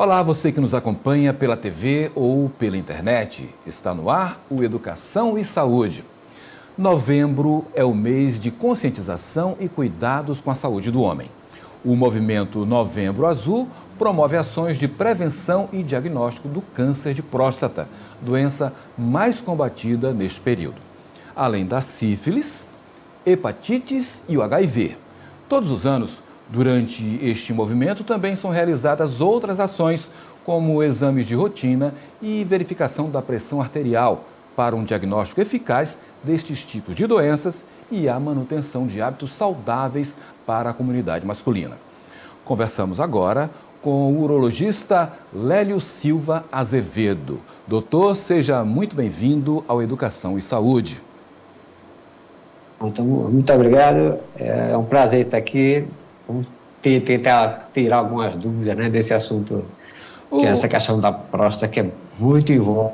Olá, você que nos acompanha pela TV ou pela internet. Está no ar o Educação e Saúde. Novembro é o mês de conscientização e cuidados com a saúde do homem. O movimento Novembro Azul promove ações de prevenção e diagnóstico do câncer de próstata, doença mais combatida neste período. Além da sífilis, hepatites e o HIV. Todos os anos, durante este movimento, também são realizadas outras ações, como exames de rotina e verificação da pressão arterial, para um diagnóstico eficaz destes tipos de doenças e a manutenção de hábitos saudáveis para a comunidade masculina. Conversamos agora com o urologista Lélio Silva Azevedo. Doutor, seja muito bem-vindo ao Educação e Saúde. Então, muito obrigado, é um prazer estar aqui. Vamos tentar tirar algumas dúvidas, né, desse assunto, que é essa questão da próstata, que é muito envolvente.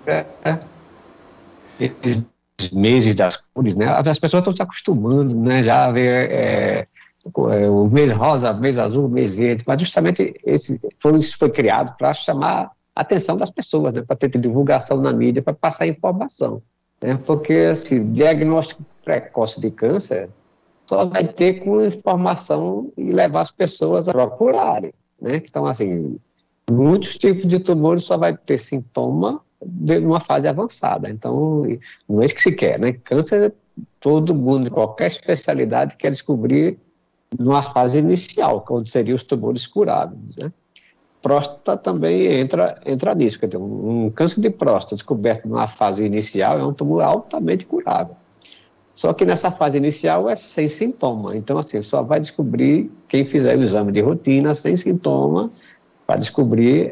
Esses meses das cores, né, as pessoas estão se acostumando, né, já a ver o mês rosa, mês azul, mês verde, mas justamente isso foi criado para chamar a atenção das pessoas, né, para ter divulgação na mídia, para passar informação, né, porque assim, diagnóstico precoce de câncer só vai ter com informação e levar as pessoas a procurarem, né? Então, assim, muitos tipos de tumores só vai ter sintoma numa fase avançada. Então, não é isso que se quer, né? Câncer, todo mundo, qualquer especialidade quer descobrir numa fase inicial, onde seriam os tumores curáveis, né? Próstata também entra nisso, quer dizer, um câncer de próstata descoberto numa fase inicial é um tumor altamente curável. Só que nessa fase inicial é sem sintoma. Então, assim, só vai descobrir quem fizer o exame de rotina sem sintoma para descobrir,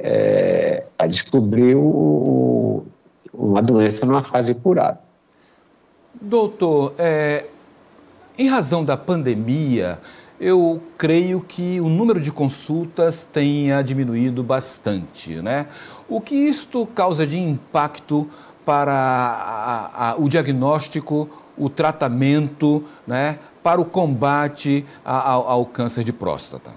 uma doença numa fase curável. Doutor, em razão da pandemia, eu creio que o número de consultas tenha diminuído bastante, né? O que isto causa de impacto para o diagnóstico, o tratamento, né, para o combate ao câncer de próstata?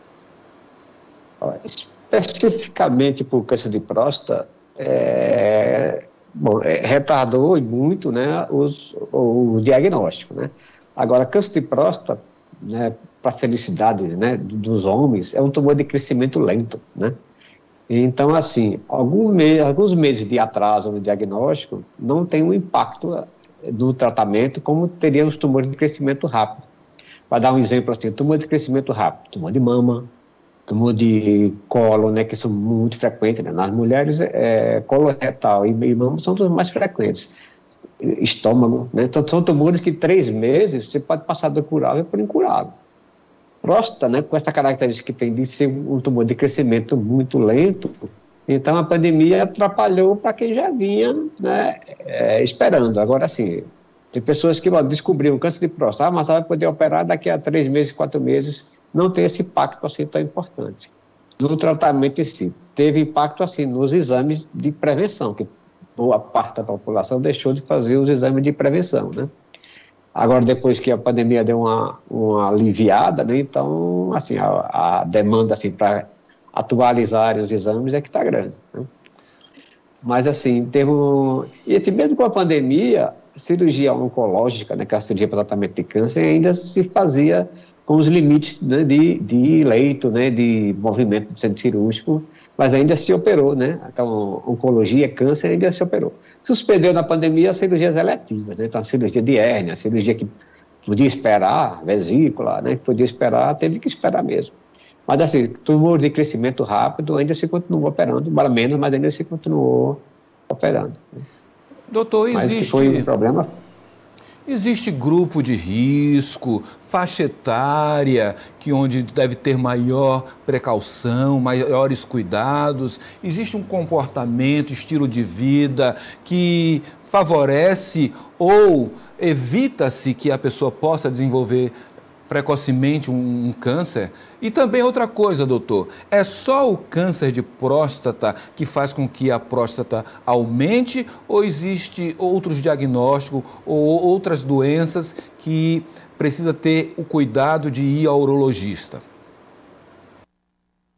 Especificamente para o câncer de próstata, retardou muito, né, o diagnóstico, né? Agora, câncer de próstata, né, para a felicidade, né, dos homens, é um tumor de crescimento lento, né? Então, assim, alguns meses de atraso no diagnóstico não tem um impacto do tratamento como teria os tumores de crescimento rápido. Para dar um exemplo assim, tumor de crescimento rápido, tumor de mama, tumor de colo, né, que são muito frequentes, né? Nas mulheres, coloretal e mama são os mais frequentes. Estômago, né? Então, são tumores que 3 meses você pode passar do curável para incurável. Próstata, né, com essa característica que tem de ser um tumor de crescimento muito lento, então a pandemia atrapalhou para quem já vinha, né, esperando. Agora, assim, tem pessoas que descobriram câncer de próstata, mas vai poder operar daqui a 3 meses, 4 meses, não tem esse impacto assim tão importante. No tratamento em si, teve impacto assim nos exames de prevenção, que boa parte da população deixou de fazer os exames de prevenção, né? Agora, depois que a pandemia deu uma aliviada, né, então, assim, a demanda, assim, para atualizarem os exames é que está grande, né? Mas, assim, e mesmo com a pandemia, a cirurgia oncológica, né, que é a cirurgia para tratamento de câncer, ainda se fazia com os limites, né, de leito, né, de movimento do centro cirúrgico, mas ainda se operou, né? Então, oncologia, câncer, ainda se operou. Suspendeu na pandemia as cirurgias eletivas, né? Então, a cirurgia de hérnia, a cirurgia que podia esperar, vesícula, né? Que podia esperar, teve que esperar mesmo. Mas, assim, tumor de crescimento rápido ainda se continuou operando, embora menos, mas ainda se continuou operando, né? Doutor, mas que foi um problema. Existe grupo de risco, faixa etária, onde deve ter maior precaução, maiores cuidados? Existe um comportamento, estilo de vida que favorece ou evita-se que a pessoa possa desenvolver precocemente um câncer? E também outra coisa, doutor, é só o câncer de próstata que faz com que a próstata aumente ou existe outros diagnósticos ou outras doenças que precisa ter o cuidado de ir ao urologista?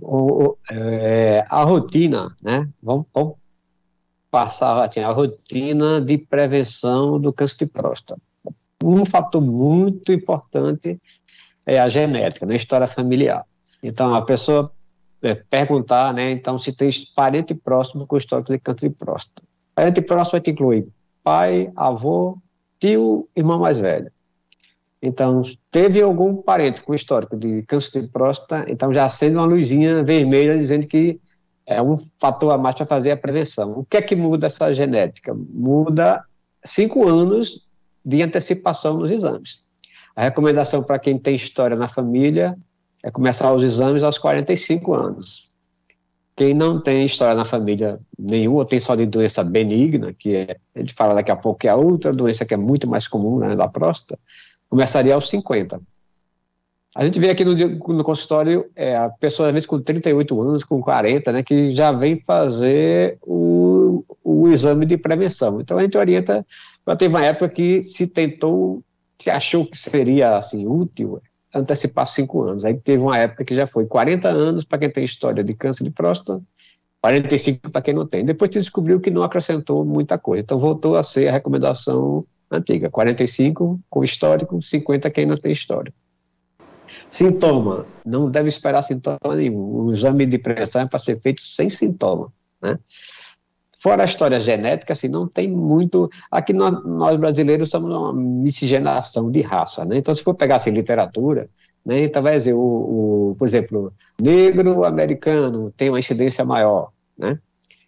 A rotina, né? Vamos passar a rotina de prevenção do câncer de próstata. Um fator muito importante é a genética, né? A história familiar. Então, a pessoa perguntar, né? Então, se tem parente próximo com histórico de câncer de próstata. Parente próximo vai te incluir pai, avô, tio, irmão mais velho. Então, teve algum parente com histórico de câncer de próstata, então já acende uma luzinha vermelha dizendo que é um fator a mais para fazer a prevenção. O que é que muda essa genética? Muda 5 anos de antecipação nos exames. A recomendação para quem tem história na família é começar os exames aos 45 anos. Quem não tem história na família nenhuma, ou tem só de doença benigna, a gente fala daqui a pouco que é outra doença que é muito mais comum, né, da próstata, começaria aos 50. A gente vê aqui no consultório a pessoa, às vezes, com 38 anos, com 40, né, que já vem fazer o exame de prevenção. Então, a gente orienta, já teve uma época que se achou que seria, assim, útil antecipar 5 anos. Aí teve uma época que já foi 40 anos para quem tem história de câncer de próstata, 45 para quem não tem. Depois se descobriu que não acrescentou muita coisa. Então, voltou a ser a recomendação antiga, 45 com histórico, 50 quem não tem história. Sintoma, não deve esperar sintoma nenhum. O exame de prevenção é para ser feito sem sintoma, né? Fora a história genética, assim, não tem muito... Aqui nós brasileiros somos uma miscigenação de raça, né? Então, se for pegar assim, literatura, né, então vai dizer, por exemplo, negro americano tem uma incidência maior, né?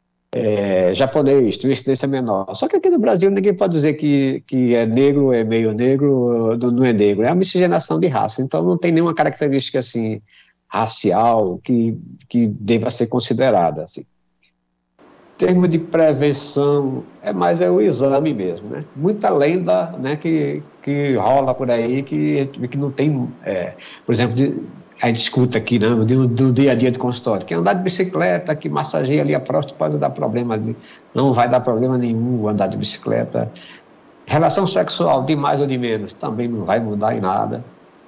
Japonês tem uma incidência menor. Só que aqui no Brasil ninguém pode dizer que é negro, é meio negro, não é negro. É uma miscigenação de raça. Então não tem nenhuma característica assim, racial que deva ser considerada. Assim. Em termos de prevenção, mais o exame mesmo. Né? Muita lenda, né, que rola por aí que não tem, por exemplo, a gente escuta aqui, né, do dia a dia de consultório, que andar de bicicleta, que massageia ali a próstata pode dar problema, não vai dar problema nenhum andar de bicicleta. Relação sexual, de mais ou de menos, também não vai mudar em nada.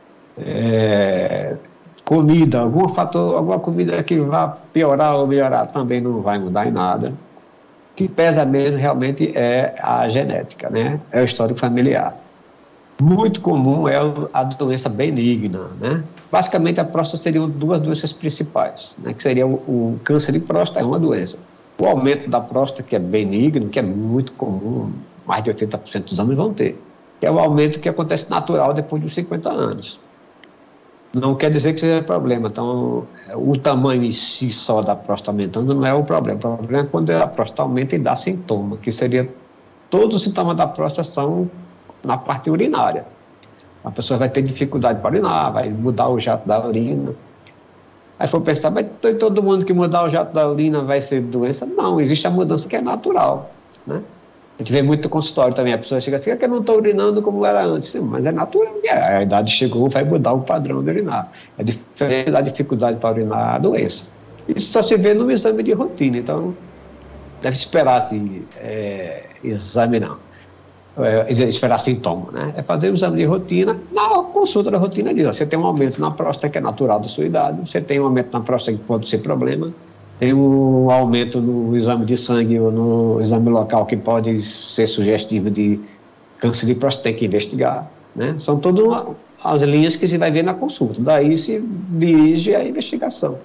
Comida, alguma comida que vá piorar ou melhorar, também não vai mudar em nada. O que pesa mesmo realmente é a genética, né? É o histórico familiar. Muito comum é a doença benigna, né? Basicamente, a próstata seriam 2 doenças principais, né? Que seria o câncer de próstata, é uma doença. O aumento da próstata, que é benigno, que é muito comum, mais de 80% dos homens vão ter, que é o aumento que acontece natural depois dos 50 anos. Não quer dizer que seja problema. Então, o tamanho em si só da próstata aumentando não é o problema. O problema é quando a próstata aumenta e dá sintoma, que seria... Todos os sintomas da próstata são na parte urinária. A pessoa vai ter dificuldade para urinar, vai mudar o jato da urina. Aí for pensar, mas todo mundo que mudar o jato da urina vai ser doença? Não, existe a mudança que é natural, né? A gente vê muito consultório também, a pessoa chega assim, é que eu não estou urinando como era antes. Sim, mas é natural, a idade chegou, vai mudar o padrão de urinar. É diferente da dificuldade para urinar a doença. Isso só se vê no exame de rotina, então deve esperar assim, exame não. Esperar sintoma, né? É fazer o exame de rotina. Na consulta da rotina diz, você tem um aumento na próstata que é natural da sua idade, você tem um aumento na próstata que pode ser problema, tem um aumento no exame de sangue ou no exame local que pode ser sugestivo de câncer de próstata, tem que investigar, né? São todas as linhas que se vai ver na consulta, daí se dirige a investigação.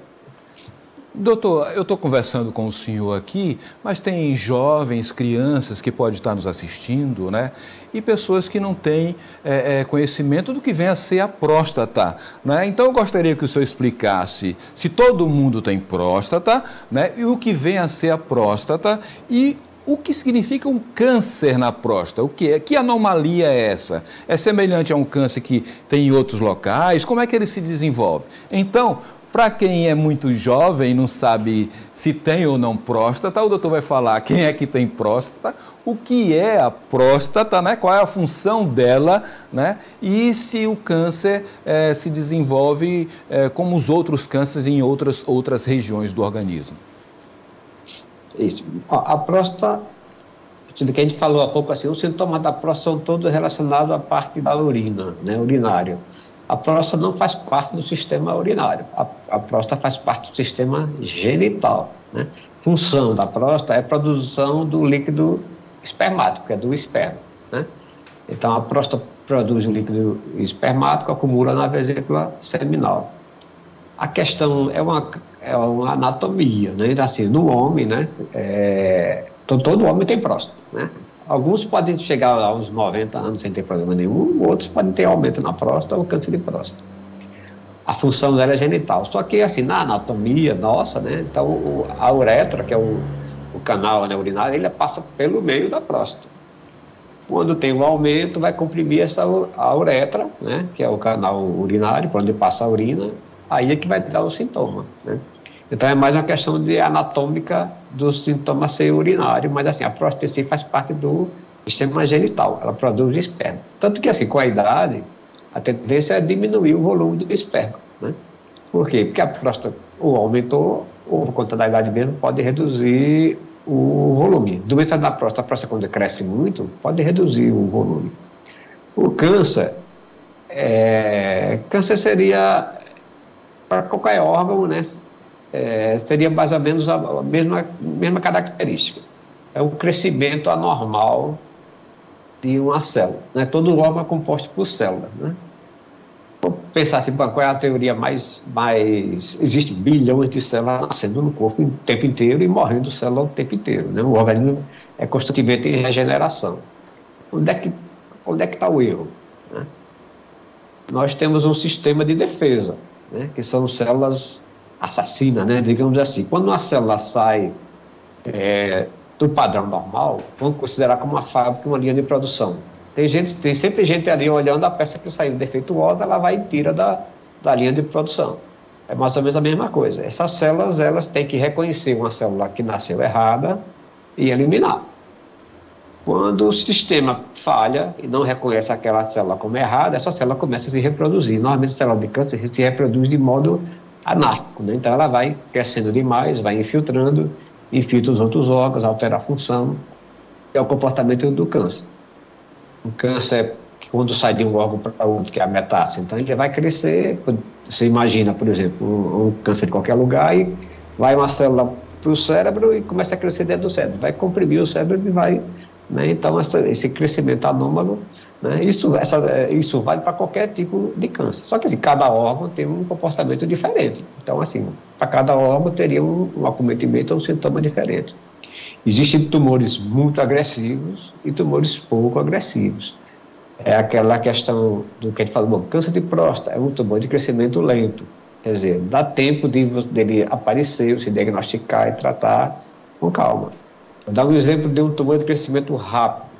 Doutor, eu estou conversando com o senhor aqui, mas tem jovens, crianças que podem estar nos assistindo, né? E pessoas que não têm conhecimento do que vem a ser a próstata, né? Então eu gostaria que o senhor explicasse se todo mundo tem próstata, né? E o que vem a ser a próstata e o que significa um câncer na próstata? O que é? Que anomalia é essa? É semelhante a um câncer que tem em outros locais? Como é que ele se desenvolve? Então, para quem é muito jovem e não sabe se tem ou não próstata, o doutor vai falar quem é que tem próstata, o que é a próstata, né? Qual é a função dela, né? E se o câncer se desenvolve como os outros cânceres em outras regiões do organismo. Isso. A próstata, que a gente falou há pouco assim, os sintomas da próstata são todos relacionados à parte da urina, né? Urinário. A próstata não faz parte do sistema urinário, a próstata faz parte do sistema genital, né? Função da próstata é a produção do líquido espermático, que é do esperma, né? Então, a próstata produz o líquido espermático, acumula na vesícula seminal. A questão é uma anatomia, né? Assim, no homem, né? Todo homem tem próstata, né? Alguns podem chegar aos 90 anos sem ter problema nenhum, outros podem ter aumento na próstata ou câncer de próstata. A função dela é genital. Só que, assim, na anatomia nossa, né? Então, a uretra, que é o canal, né, urinário, ele passa pelo meio da próstata. Quando tem um aumento, vai comprimir a uretra, né? Que é o canal urinário, por onde passa a urina, aí é que vai dar o sintoma, né? Então, é mais uma questão anatômica do sintoma ser urinário, mas, assim, a próstata em si faz parte do sistema genital, ela produz esperma. Tanto que, assim, com a idade, a tendência é diminuir o volume do esperma, né? Por quê? Porque a próstata ou aumentou, ou por conta da idade mesmo, pode reduzir o volume. Doença da próstata, a próstata quando cresce muito, pode reduzir o volume. O câncer seria para qualquer órgão, né? Seria mais ou menos a mesma característica. É o crescimento anormal de uma célula, né? Todo órgão é composto por células, né? Vou pensar assim, qual é a teoria mais... Existem bilhões de células nascendo no corpo o tempo inteiro e morrendo células o tempo inteiro, né? O organismo é constantemente em regeneração. Onde é que está o erro, né? Nós temos um sistema de defesa, né? Que são células assassina, né, digamos assim. Quando uma célula sai do padrão normal, vamos considerar como uma fábrica, uma linha de produção. Tem sempre gente ali olhando a peça que saiu defeituosa, ela vai e tira da linha de produção. É mais ou menos a mesma coisa. Essas células, elas têm que reconhecer uma célula que nasceu errada e eliminar. Quando o sistema falha e não reconhece aquela célula como errada, essa célula começa a se reproduzir. Normalmente a célula de câncer se reproduz de modo anárquico, né? Então ela vai crescendo demais, vai infiltrando, infiltra os outros órgãos, altera a função, é o comportamento do câncer. O câncer, quando sai de um órgão para outro, que é a metástase, então ele vai crescer. Você imagina, por exemplo, um câncer de qualquer lugar e vai uma célula para o cérebro e começa a crescer dentro do cérebro, vai comprimir o cérebro e vai, né? Então esse crescimento anômalo, né? Isso vale para qualquer tipo de câncer. Só que assim, cada órgão tem um comportamento diferente. Então, assim, para cada órgão teria um acometimento ou um sintoma diferente. Existem tumores muito agressivos e tumores pouco agressivos. É aquela questão do que a gente fala, bom, câncer de próstata é um tumor de crescimento lento. Quer dizer, dá tempo dele aparecer, se diagnosticar e tratar com calma. Vou dar um exemplo de um tumor de crescimento rápido.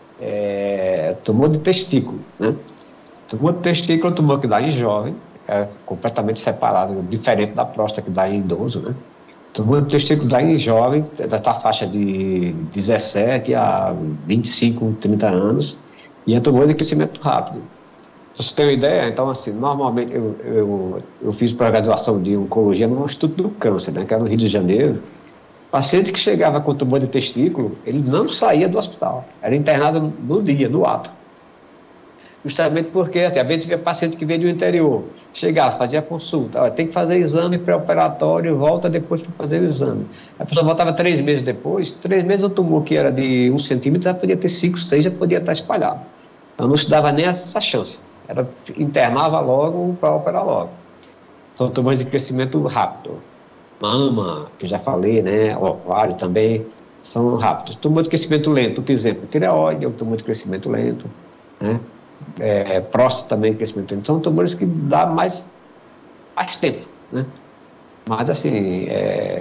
Tumor de testículo, né? Tumor de testículo é um tumor que dá em jovem, é completamente separado, diferente da próstata que dá em idoso, né? Tumor de testículo dá em jovem, da faixa de 17 a 25, 30 anos, e é tumor de crescimento rápido. Pra você ter uma ideia, então, assim, normalmente eu fiz pós-graduação de oncologia no Instituto do Câncer, né, que era no Rio de Janeiro. Paciente que chegava com tumor de testículo, ele não saía do hospital, era internado no dia, no ato. Justamente porque, assim, às vezes tinha paciente que veio do interior, chegava, fazia consulta, tem que fazer exame pré-operatório, volta depois para fazer o exame. A pessoa voltava 3 meses depois, 3 meses o tumor que era de 1 centímetro já podia ter 5, 6, já podia estar espalhado. Então não se dava nem essa chance, internava logo para operar logo. São tumores de crescimento rápido. Mama, que já falei, né, ovário também, são rápidos. Tumor de crescimento lento, por exemplo, tireoide é um tumor de crescimento lento, né? Próstata também, crescimento lento. São tumores que dá mais tempo, né? Mas, assim,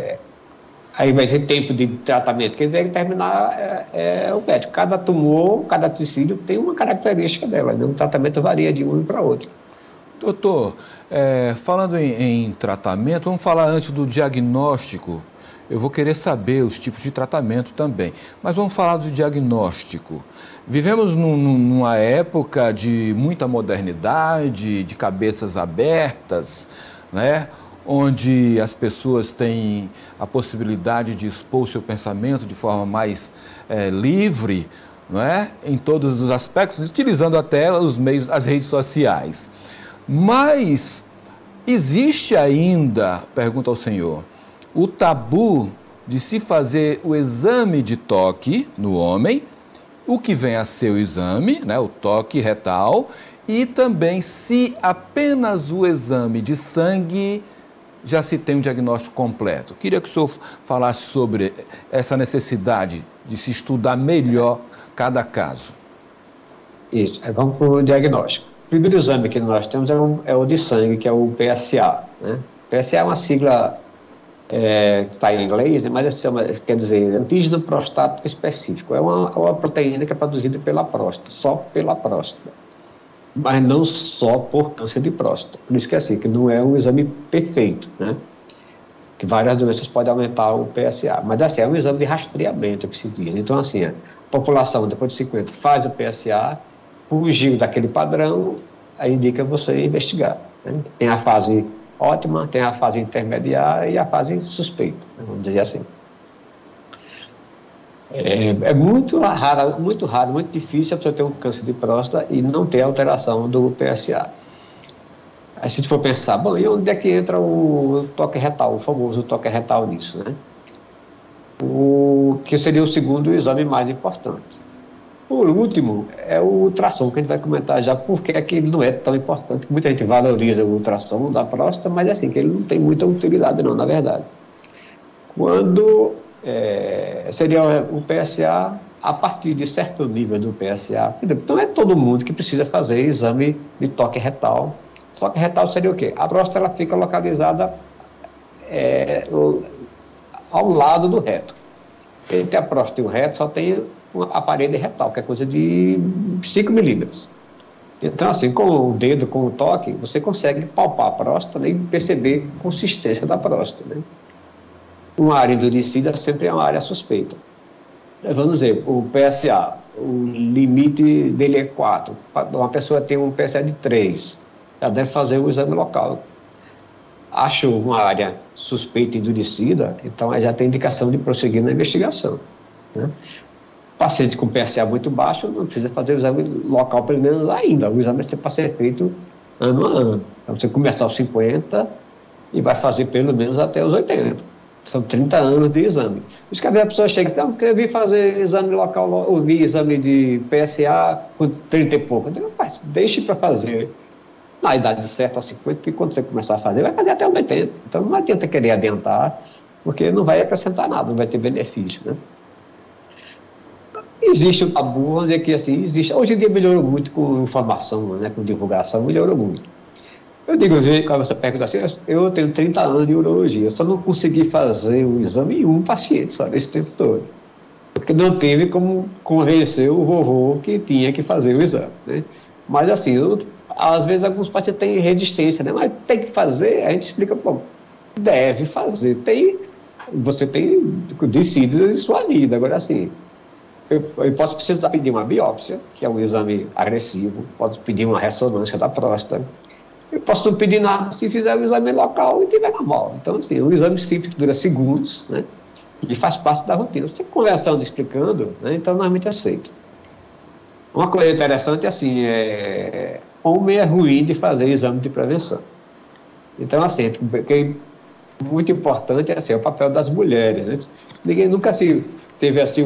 aí vai ter tempo de tratamento. Quem deve terminar é o médico. Cada tumor, cada tecido tem uma característica dela, né? O tratamento varia de um para outro. Doutor, falando em tratamento, vamos falar antes do diagnóstico. Eu vou querer saber os tipos de tratamento também, mas vamos falar do diagnóstico. Vivemos numa época de muita modernidade, de cabeças abertas, né? Onde as pessoas têm a possibilidade de expor o seu pensamento de forma mais livre, não é? Em todos os aspectos, utilizando até os meios, as redes sociais. Mas existe ainda, pergunta ao senhor, o tabu de se fazer o exame de toque no homem, o que vem a ser o exame, né, o toque retal, e também se apenas o exame de sangue já se tem um diagnóstico completo. Queria que o senhor falasse sobre essa necessidade de se estudar melhor cada caso. Isso, vamos para o diagnóstico. O primeiro exame que nós temos é o de sangue, que é o PSA, né? PSA é uma sigla que está em inglês, mas quer dizer antígeno prostático específico. É uma proteína que é produzida pela próstata, só pela próstata, mas não só por câncer de próstata. Por isso que é assim, que não é um exame perfeito, né? Que várias doenças podem aumentar o PSA, mas assim, é um exame de rastreamento, que se diz. Então, assim, a população depois de 50 faz o PSA, fugiu daquele padrão, aí indica você investigar, né? Tem a fase ótima, tem a fase intermediária e a fase suspeita, né? Vamos dizer assim. É muito raro, muito difícil a pessoa ter um câncer de próstata e não ter alteração do PSA. Aí, se a gente for pensar, bom, e onde é que entra o toque retal, o famoso toque retal nisso, né? O que seria o segundo exame mais importante. Por último, é o ultrassom, que a gente vai comentar já porque é que ele não é tão importante. Muita gente valoriza o ultrassom da próstata, mas assim, que ele não tem muita utilidade não, na verdade. Quando seria o PSA, a partir de certo nível do PSA, não é todo mundo que precisa fazer exame de toque retal. Toque retal seria o quê? A próstata ela fica localizada ao lado do reto. Entre a próstata e o reto só tem a parede retal, que é coisa de 5 milímetros. Então, assim, com o dedo, com o toque, você consegue palpar a próstata, né, e perceber a consistência da próstata, né? Uma área endurecida sempre é uma área suspeita. Vamos dizer, o PSA, o limite dele é 4. Uma pessoa tem um PSA de 3, ela deve fazer o exame local. Achou uma área suspeita e endurecida, então já tem indicação de prosseguir na investigação, né? Paciente com PSA muito baixo não precisa fazer o exame local, pelo menos ainda. O exame é para ser feito ano a ano. Então, você começar aos 50 e vai fazer pelo menos até os 80. São 30 anos de exame. Por isso que a pessoa chega e diz, não, porque eu vim fazer exame local, eu vi exame de PSA com 30 e pouco. Eu digo, mas deixe para fazer na idade certa, aos 50, que quando você começar a fazer, vai fazer até os 80. Então, não adianta querer adiantar, porque não vai acrescentar nada, não vai ter benefício, né? Existe um tabu, vamos dizer que assim, existe. Hoje em dia melhorou muito com informação, né, com divulgação, melhorou muito. Eu digo, quando você pergunta assim, eu tenho 30 anos de urologia, eu só não consegui fazer o exame em um paciente, sabe, esse tempo todo. Porque não teve como convencer o vovô que tinha que fazer o exame, né? Mas assim, às vezes alguns pacientes têm resistência, né? Mas tem que fazer, a gente explica, bom, deve fazer, você decide em sua vida, agora assim. Eu posso precisar pedir uma biópsia, que é um exame agressivo, posso pedir uma ressonância da próstata, eu posso não pedir nada se fizer o exame local e tiver normal. Então, assim, um exame simples que dura segundos, né, e faz parte da rotina. Você conversando, explicando, né, então normalmente aceita. Uma coisa interessante é assim, homem é ruim de fazer exame de prevenção. Então, assim, muito importante é assim, o papel das mulheres, né? Ninguém nunca teve assim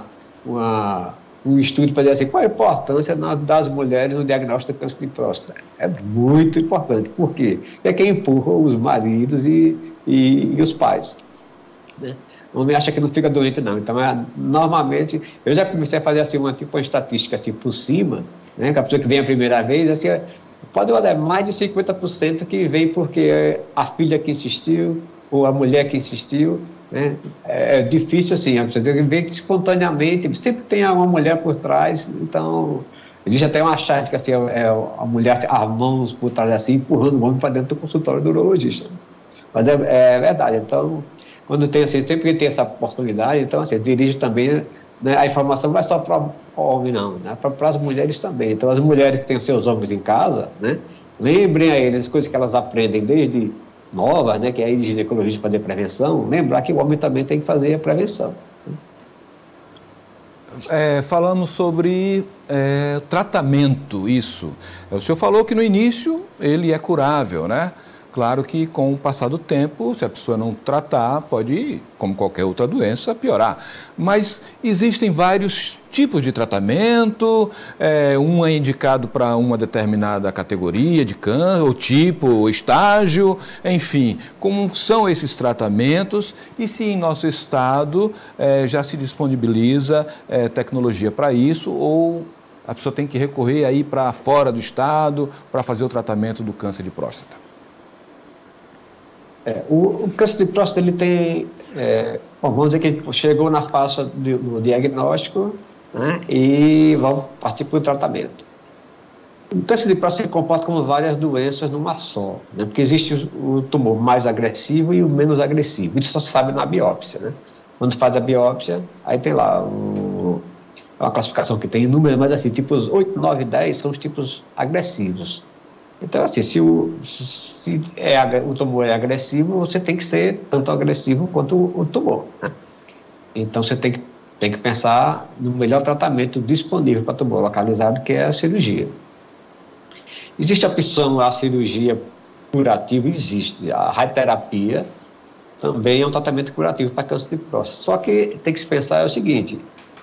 um estudo para dizer assim, qual a importância das mulheres no diagnóstico de câncer de próstata. É muito importante. Por quê? É quem empurra os maridos e os pais, né? O homem acha que não fica doente, não. Então, normalmente, eu já comecei a fazer assim, uma estatística assim, por cima, né? Que a pessoa que vem a primeira vez, assim, pode olhar mais de 50% que vem porque a filha que insistiu, ou a mulher que insistiu, né? É difícil assim, você tem que ver que espontaneamente, sempre tem uma mulher por trás, então existe até uma chave que assim, a mulher, as mãos por trás assim, empurrando o homem para dentro do consultório do urologista. Mas é verdade, então, quando tem assim, sempre que tem essa oportunidade, então assim, dirige também, né, a informação não é só para o homem não, né, para as mulheres também. Então as mulheres que têm seus homens em casa, né, lembrem a eles as coisas que elas aprendem desde novas, né, que é a de ginecologia fazer prevenção, lembrar que o homem também tem que fazer a prevenção. falamos sobre tratamento, isso. O senhor falou que no início ele é curável, né? Claro que com o passar do tempo, se a pessoa não tratar, pode, como qualquer outra doença, piorar. Mas existem vários tipos de tratamento, um é indicado para uma determinada categoria de câncer, ou tipo, ou estágio, enfim. Como são esses tratamentos e se em nosso estado já se disponibiliza tecnologia para isso ou a pessoa tem que recorrer aí para fora do estado para fazer o tratamento do câncer de próstata? O câncer de próstata, ele tem, vamos dizer que chegou na fase do diagnóstico, né, e vamos partir para o tratamento. O câncer de próstata se comporta como várias doenças numa só, né, porque existe o tumor mais agressivo e o menos agressivo, isso só se sabe na biópsia, né? Quando faz a biópsia, aí tem lá uma classificação que tem números, mas assim, tipos 8, 9, 10 são os tipos agressivos. Então, assim, se o tumor é agressivo, você tem que ser tanto agressivo quanto o tumor, né? Então, você tem que pensar no melhor tratamento disponível para tumor localizado, que é a cirurgia. Existe a opção, a cirurgia curativa, existe. A radioterapia também é um tratamento curativo para câncer de próstata. Só que tem que se pensar o seguinte,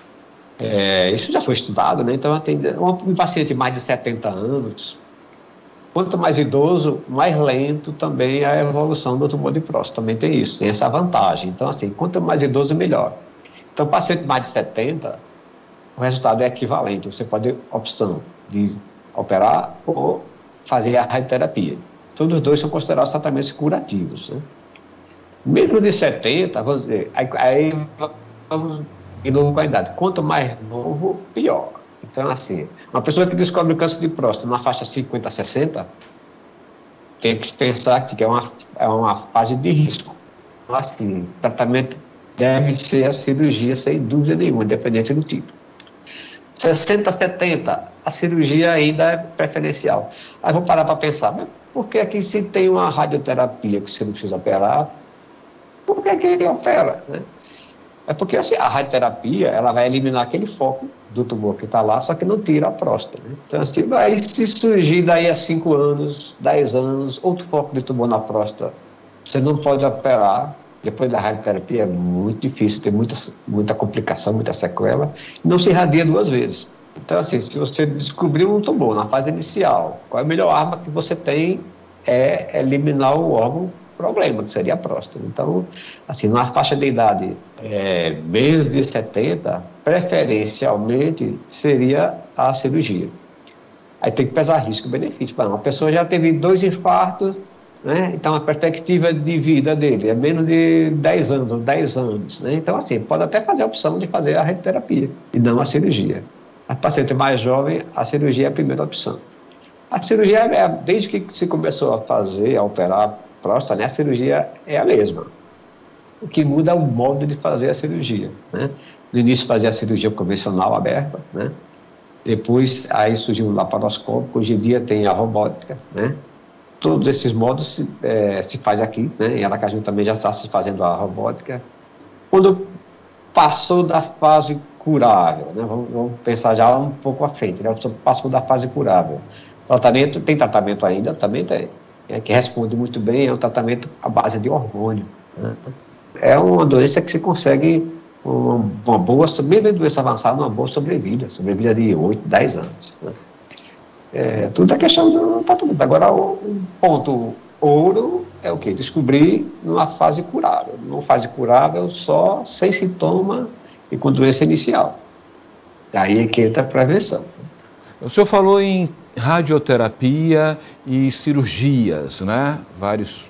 isso já foi estudado, né? Então, um paciente de mais de 70 anos... Quanto mais idoso, mais lento também é a evolução do tumor de próstata, também tem isso, tem essa vantagem. Então, assim, quanto mais idoso, melhor. Então, paciente mais de 70, o resultado é equivalente. Você pode ter a opção de operar ou fazer a radioterapia. Todos os dois são considerados tratamentos curativos, né? Mesmo de 70, vamos dizer, aí vamos de novo com a idade. Quanto mais novo, pior. Então, assim, uma pessoa que descobre o câncer de próstata na faixa 50 a 60, tem que pensar que é uma fase de risco. Então, assim, o tratamento deve ser a cirurgia, sem dúvida nenhuma, independente do tipo. 60 a 70, a cirurgia ainda é preferencial. Aí vou parar para pensar, mas por que aqui se tem uma radioterapia que você não precisa operar, por que ele opera, né? É porque assim, a radioterapia, ela vai eliminar aquele foco do tumor que está lá, só que não tira a próstata, né? Então, assim, aí se surgir daí a 5 anos, 10 anos, outro foco de tumor na próstata, você não pode operar. Depois da radioterapia é muito difícil, tem muita complicação, muita sequela, não se irradia 2 vezes. Então, assim, se você descobriu um tumor na fase inicial, qual é a melhor arma que você tem é eliminar o órgão problema, que seria a próstata. Então, assim, numa faixa de idade menos de 70, preferencialmente seria a cirurgia. Aí tem que pesar risco e benefício. Uma pessoa já teve 2 infartos, né? Então a perspectiva de vida dele é menos de 10 anos, ou 10 anos, né? Então, assim, pode até fazer a opção de fazer a radioterapia e não a cirurgia. A paciente mais jovem, a cirurgia é a primeira opção. A cirurgia, desde que se começou a operar próstata, né, a cirurgia é a mesma. O que muda é o modo de fazer a cirurgia, né? No início fazia a cirurgia convencional aberta, né? Depois aí surgiu o laparoscópico, hoje em dia tem a robótica, né? Todos esses modos se faz aqui, né? Em Aracaju também já está se fazendo a robótica. Quando passou da fase curável, né? Vamos pensar já um pouco à frente, né? Passou da fase curável. Tem tratamento ainda, também tem. Que responde muito bem, é um tratamento à base de hormônio, né? É uma doença que se consegue uma boa, mesmo em doença avançada, uma boa sobrevida de 8, 10 anos, né? Tudo é questão do tratamento. Agora, o ponto ouro é o quê? Descobrir numa fase curável. Numa fase curável só sem sintoma e com doença inicial. Aí é que entra a prevenção. O senhor falou em radioterapia e cirurgias, né? Várias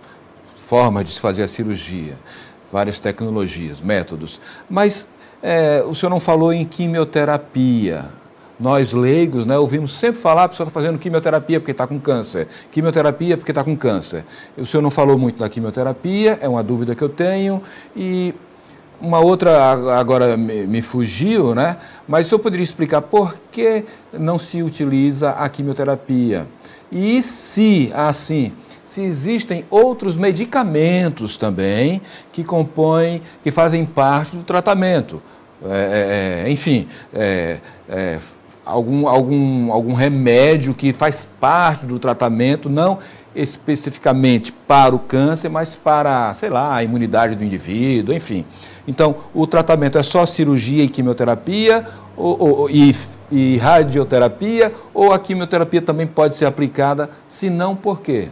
formas de se fazer a cirurgia, várias tecnologias, métodos. Mas o senhor não falou em quimioterapia. Nós leigos, né, ouvimos sempre falar, a pessoa está fazendo quimioterapia porque está com câncer, quimioterapia porque está com câncer. O senhor não falou muito da quimioterapia, é uma dúvida que eu tenho. E uma outra agora me fugiu, né? Mas o senhor poderia explicar por que não se utiliza a quimioterapia? E se, assim, se existem outros medicamentos também que fazem parte do tratamento? enfim, algum remédio que faz parte do tratamento, não especificamente para o câncer, mas para, sei lá, a imunidade do indivíduo, enfim. Então, o tratamento é só cirurgia e quimioterapia e radioterapia, ou a quimioterapia também pode ser aplicada, se não, por quê?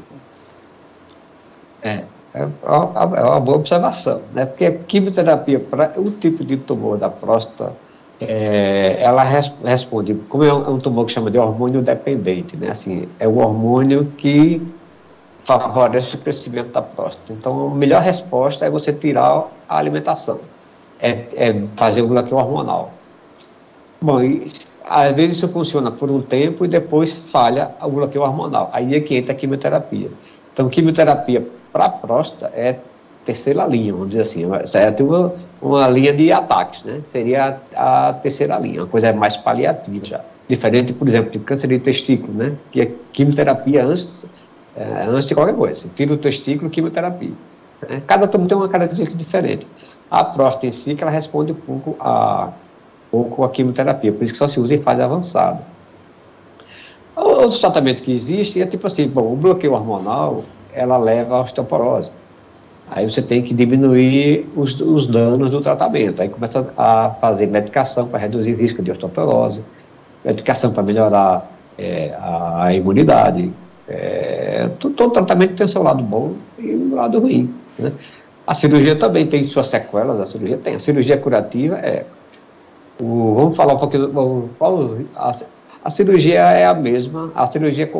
É uma boa observação, né? Porque a quimioterapia, para o tipo de tumor da próstata, ela responde, como é um tumor que chama de hormônio dependente, né? Assim, é o hormônio que favorece o crescimento da próstata. Então, a melhor resposta é você tirar a alimentação, fazer o bloqueio hormonal. Bom, às vezes isso funciona por um tempo e depois falha o bloqueio hormonal. Aí é que entra a quimioterapia. Então, quimioterapia para a próstata é terceira linha, vamos dizer assim. Tem uma linha de ataques, né? Seria a terceira linha, uma coisa mais paliativa já. Diferente, por exemplo, de câncer de testículo, né? Que é quimioterapia antes de qualquer coisa. Você tira o testículo, quimioterapia. Né? Cada tumor tem uma característica diferente. A próstata em si, que ela responde um pouco a quimioterapia, por isso que só se usa em fase avançada. Outros tratamentos que existem é tipo assim, o bloqueio hormonal, ela leva à osteoporose. Aí você tem que diminuir os danos do tratamento. Aí começa a fazer medicação para reduzir o risco de osteoporose, medicação para melhorar a imunidade. Todo tratamento tem o seu lado bom e o lado ruim, né? A cirurgia também tem suas sequelas, a cirurgia curativa vamos falar um pouquinho, a cirurgia é a mesma, a cirurgia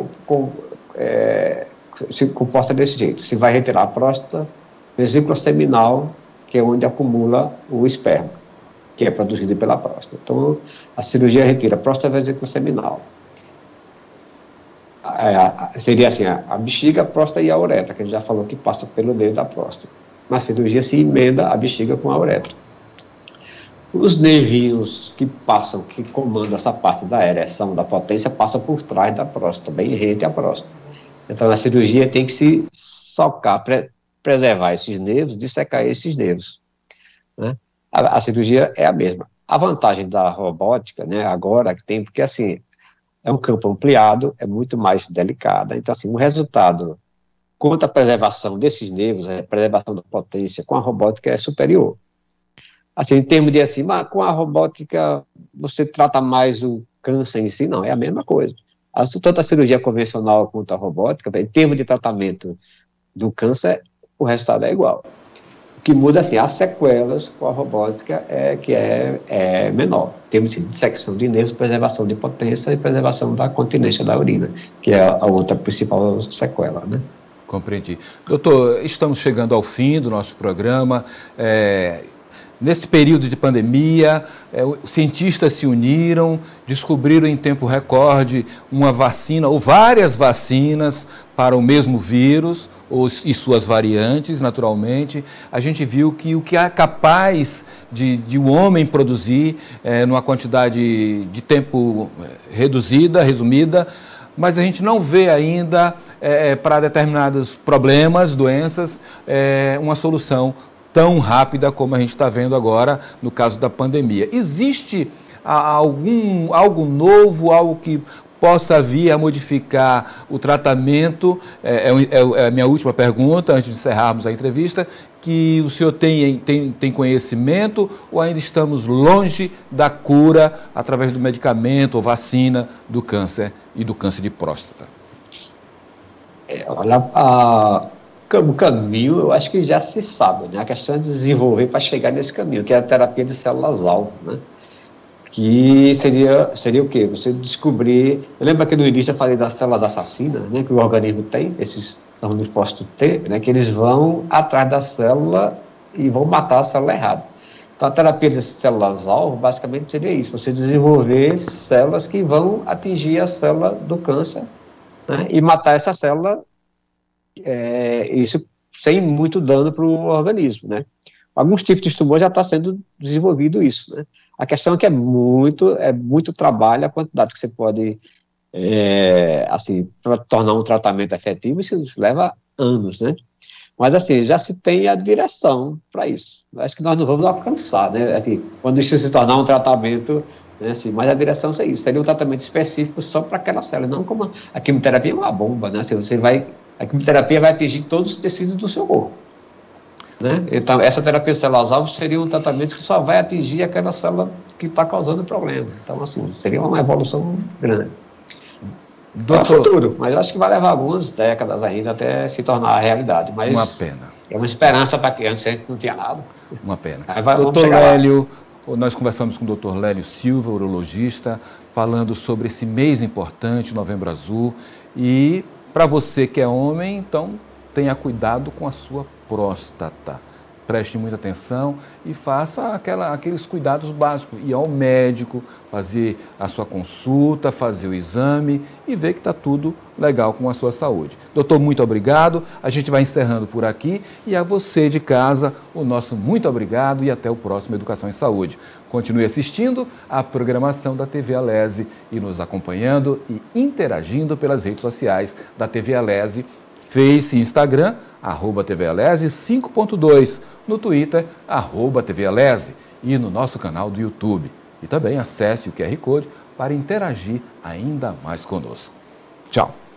se comporta desse jeito, se vai retirar a próstata, vesícula seminal, que é onde acumula o esperma, que é produzido pela próstata. Então, a cirurgia retira a próstata e a vesícula seminal. Seria assim, a bexiga, a próstata e a uretra, que a gente já falou que passa pelo meio da próstata. Na cirurgia se emenda a bexiga com a uretra. Os nervinhos que comandam essa parte da ereção, da potência, passam por trás da próstata, bem rente à próstata. Então, na cirurgia tem que se socar, preservar esses nervos, dissecar esses nervos, né? A cirurgia é a mesma. A vantagem da robótica, né, agora que tem, porque assim, é um campo ampliado, é muito mais delicado. Então, assim, o resultado quanto à preservação desses nervos, a preservação da potência com a robótica é superior. Assim, em termos de assim, mas com a robótica você trata mais o câncer em si, não, é a mesma coisa. Tanto a cirurgia convencional quanto a robótica, em termos de tratamento do câncer, o resultado é igual. O que muda, assim, as sequelas com a robótica que é menor. Em termos de dissecção de nervos, preservação de potência e preservação da continência da urina, que é a outra principal sequela, né? Compreendi. Doutor, estamos chegando ao fim do nosso programa. Nesse período de pandemia, os cientistas se uniram, descobriram em tempo recorde uma vacina, ou várias vacinas para o mesmo vírus, e suas variantes, naturalmente. A gente viu que o que é capaz de o homem produzir numa quantidade de tempo resumida, mas a gente não vê ainda, para determinados problemas, doenças, uma solução tão rápida como a gente está vendo agora no caso da pandemia. Existe algo novo, algo que possa vir a modificar o tratamento? É a minha última pergunta, antes de encerrarmos a entrevista, que o senhor tem conhecimento, ou ainda estamos longe da cura através do medicamento ou vacina do câncer e do câncer de próstata? O caminho, eu acho que já se sabe, né? A questão é desenvolver para chegar nesse caminho, que é a terapia de células-alvo, né? Que seria o quê? Você descobrir... Eu lembro que no início eu falei das células assassinas, né? Que o organismo tem, esses linfócitos T, né? Que eles vão atrás da célula e vão matar a célula errada. Então, a terapia de células-alvo, basicamente, seria isso. Você desenvolver células que vão atingir a célula do câncer, né? E matar essa célula, isso sem muito dano para o organismo, né? Alguns tipos de tumor já está sendo desenvolvido isso, né? A questão é que é muito trabalho, a quantidade que você pode, assim, para tornar um tratamento efetivo, isso leva anos, né? Mas, assim, já se tem a direção para isso. Acho que nós não vamos alcançar, né? Assim, quando isso se tornar um tratamento, né? Assim, mas a direção é isso. Seria um tratamento específico só para aquela célula, não como a quimioterapia é uma bomba, né? Assim, a quimioterapia vai atingir todos os tecidos do seu corpo, né? Então, essa terapia celular-alvo seria um tratamento que só vai atingir aquela célula que está causando o problema. Então, assim, seria uma evolução grande. É o futuro, mas eu acho que vai levar algumas décadas ainda até se tornar a realidade. Mas uma pena. É uma esperança para que antes a gente não tinha nada. Uma pena. Doutor Lélio, nós conversamos com o doutor Lélio Silva, urologista, falando sobre esse mês importante, Novembro Azul. E para você que é homem, então tenha cuidado com a sua próstata. Preste muita atenção e faça aqueles cuidados básicos. Ir ao médico, fazer a sua consulta, fazer o exame e ver que está tudo legal com a sua saúde. Doutor, muito obrigado. A gente vai encerrando por aqui. E a você de casa, o nosso muito obrigado e até o próximo Educação em Saúde. Continue assistindo a programação da TV Alese e nos acompanhando e interagindo pelas redes sociais da TV Alese, Face e Instagram, @TV Alese 5.2, no Twitter, @TV Alese e no nosso canal do YouTube. E também acesse o QR Code para interagir ainda mais conosco. Tchau!